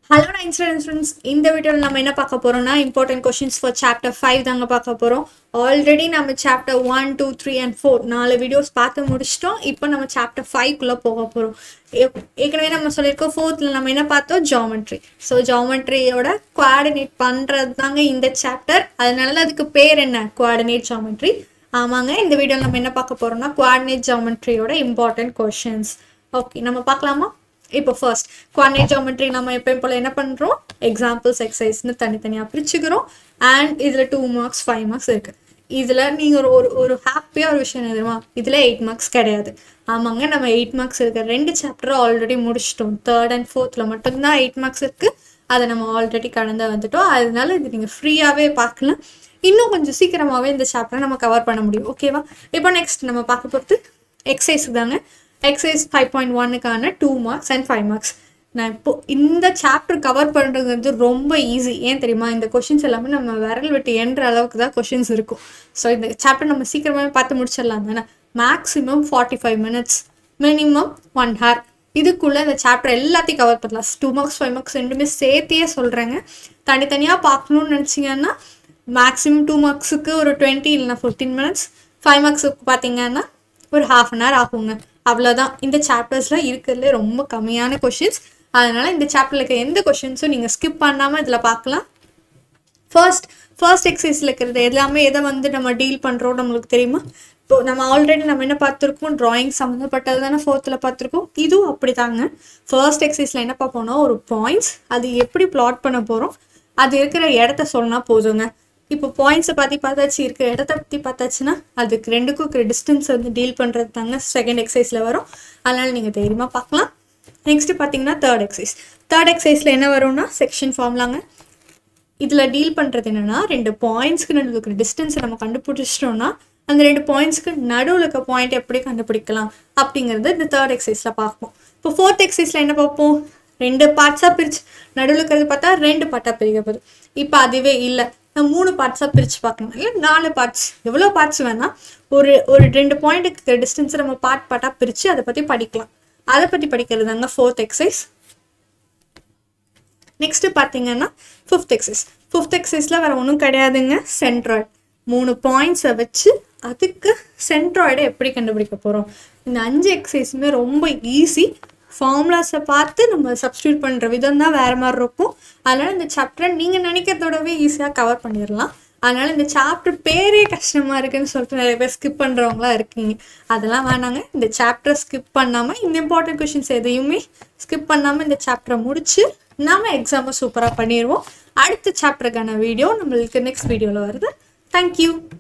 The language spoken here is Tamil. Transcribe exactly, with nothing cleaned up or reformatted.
Hello nine students, in the video நம்ம என்ன பார்க்க போறோம்னா important questions for chapter five தாங்க பார்க்க போறோம். Already நம்ம chapter one, two, three and four நாலு வீடியோஸ் பார்த்து முடிச்சிட்டோம். இப்போ நம்ம chapter five குள்ள போக போறோம். ஏற்கனவே நம்ம சொல்லிருக்கோம் fourthல நம்ம என்ன பார்த்தோம் geometry. So geometryயோட coordinate பண்றது தாங்க இந்த chapter. அதனால அதுக்கு பேர் என்ன coordinate geometry. ஆமாங்க இந்த வீடியோல நம்ம என்ன பார்க்க போறோம்னா coordinate geometryயோட important questions. Okay நம்ம பார்க்கலாமா? இப்போ first coordinate geometry நம்ம எப்பவும் போல என்ன பண்றோம் examples exercise னு தனித்தனியா பிரிச்சுக்கிறோம் and இதுல two marks five marks இருக்கு. இதுல நீங்க ஒரு ஒரு ஹாப்பியா ஒரு விஷயம் என்னதுமா இதுல eight marks கிடையாது. ஆமாங்க நம்ம eight marks இருக்க ரெண்டு சாப்டர் ஆல்ரெடி முடிச்சிட்டோம். third and fourthல மட்டும் தான் eight marks இருக்கு. அத நம்ம ஆல்ரெடி கடந்து வந்துட்டோம். அதனால இது நீங்க ஃப்ரீயாவே பார்க்கலாம். இன்னும் கொஞ்சம் சீக்கிரமாவே இந்த சாப்டரை நம்ம கவர் பண்ண முடியும். ஓகேவா? இப்போ நெக்ஸ்ட் நம்ம பார்க்க போறது exercise தாங்க. Exercise five point one கான two marks and five marks. நான் இப்போ இந்த சாப்டர் கவர் பண்றது வந்து ரொம்ப ஈஸி. ஏன் தெரியுமா இந்த क्वेश्चंस எல்லாமே நம்ம விரல் விட்டு என்ற அளவுக்கு தான் क्वेश्चंस இருக்கும். சோ இந்த சாப்டர் நம்ம சீக்கிரமாவே பார்த்து முடிச்சிடலாம் தானே. Maximum forty-five minutes, minimum one hour. இதுக்குள்ள இந்த சாப்டர் எல்லாத்தையும் கவர் பண்ணலாம். two marks five marks ரெண்டுமே சேர்த்தே சொல்றேங்க. தனித்தனியா பார்க்கணும்னு நினைச்சீங்கன்னா மேக்ஸिमम two marksக்கு ஒரு twenty இல்லனா fifteen minutes, five marksக்கு பாத்தீங்கன்னா ஒரு half an hour ஆகுங்க. அவ்வளவுதான் இந்த சாப்டர்ஸ்ல இருக்குறதுல ரொம்ப கம்மியான क्वेश्चंस. அதனால இந்த சாப்டர்ல இருக்க எந்த क्वेश्चंसும் நீங்க ஸ்கிப் பண்ணாம இதல பார்க்கலாம். ஃபர்ஸ்ட் ஃபர்ஸ்ட் எக்சர்சைஸ்ல இருக்குறது எல்லாமே எதை வந்து நம்ம டீல் பண்றோம் நமக்கு தெரியுமா? இப்போ நம்ம ஆல்ரெடி நம்ம என்ன பார்த்திருக்கோம் drawing சம்பந்தப்பட்டது தான fourthல பார்த்திருக்கோம். இதுவும் அப்படிதாங்க. ஃபர்ஸ்ட் எக்சர்சைஸ்ல என்ன பார்ப்போம்னா ஒரு பாயிண்ட்ஸ் அது எப்படி பிளாட் பண்ண போறோம் அது இருக்கிற இடத்தை சொன்னா போதுங்க. இப்போ பாயிண்ட்ஸ் பத்தி பார்த்தாச்சு இருக்க இடத்தை பத்தி பார்த்தாச்சுனா அதுக்கு ரெண்டுக்கும் இருக்கிற டிஸ்டன்ஸ் வந்து டீல் பண்றது தாங்க செகண்ட் எக்சர்சைஸ்ல வரும். அதனால நீங்க தைரியமா பார்க்கலாம். நெக்ஸ்ட் பாத்தீங்கன்னா தேர்ட் எக்சர்சைஸ். தேர்ட் எக்சர்சைஸ்ல என்ன வரும்னா செக்ஷன் ஃபார்முலாங்க. இதுல டீல் பண்றது என்னன்னா ரெண்டு பாயிண்ட்ஸ்க்கு நடுவுல இருக்கிற டிஸ்டன்ஸ் நம்ம கண்டுபிடிச்சிட்டோம்னா அந்த ரெண்டு பாயிண்ட்ஸ்க்கு நடுவுல இருக்க பாயிண்ட் எப்படி கண்டுபிடிக்கலாம் அப்படிங்கறது இந்த தேர்ட் எக்சர்சைஸ்ல பார்ப்போம். இப்போ ஃபோர்த் எக்சர்சைஸ்ல என்ன பார்ப்போம்? ரெண்டு பார்ட்ஸா பிரிச்சு நடுவுல இருக்கிறது பார்த்தா ரெண்டு பார்ட்டா பிரிக்க போகுது. இப்போ அதுவே இல்ல நான் மூணு பார்ட்ஸா பிரிச்சு பார்க்கணும். இல்ல நாலு பார்ட்ஸ் எவ்வளவு பார்ட்ஸ் வேணா ஒரு ஒரு ரெண்டு பாயிண்ட்க்கு டிஸ்டன்ஸ் நம்ம பார்ட் பார்ட்டா பிரிச்சு அத பத்தி படிக்கலாம். அத பத்தி படிக்கிறதுதாங்க ஃபோர்த் எக்சர்சைஸ். நெக்ஸ்ட் பாத்தீங்கன்னா ஃபிஃப்த் எக்சர்சைஸ். ஃபிஃப்த் எக்சர்சைஸ்ல வேற ஒண்ணும் கிடையாதுங்க. சென்ட்ராய்டு மூணு பாயிண்ட்ஸை வச்சு அதுக்கு சென்ட்ராய்டை எப்படி கண்டுபிடிக்க போறோம். இந்த அஞ்சு எக்சர்சைஸுமே ரொம்ப ஈஸி. ஃபார்முலாஸை பார்த்து நம்ம சப்ஸ்டியூட் பண்ணுற விதம் தான் வேறு மாதிரி இருக்கும். அதனால் இந்த சாப்டரை நீங்கள் நினைக்கிறதோடவே ஈஸியாக கவர் பண்ணிடலாம். அதனால் இந்த சாப்டர் பேரே கஷ்டமாக இருக்குன்னு சொல்லிட்டு நிறைய பேர் ஸ்கிப் பண்ணுறவங்களா இருக்கீங்க. அதெல்லாம் வேணாங்க. இந்த சாப்டரை ஸ்கிப் பண்ணாமல் இந்த இம்பார்ட்டன்ட் கொஷின்ஸ் எதையுமே ஸ்கிப் பண்ணாமல் இந்த சாப்டரை முடிச்சு நம்ம எக்ஸாமை சூப்பராக பண்ணிடுவோம். அடுத்த சாப்டருக்கான வீடியோ நம்மளுக்கு நெக்ஸ்ட் வீடியோவில் வருது. தேங்க்யூ.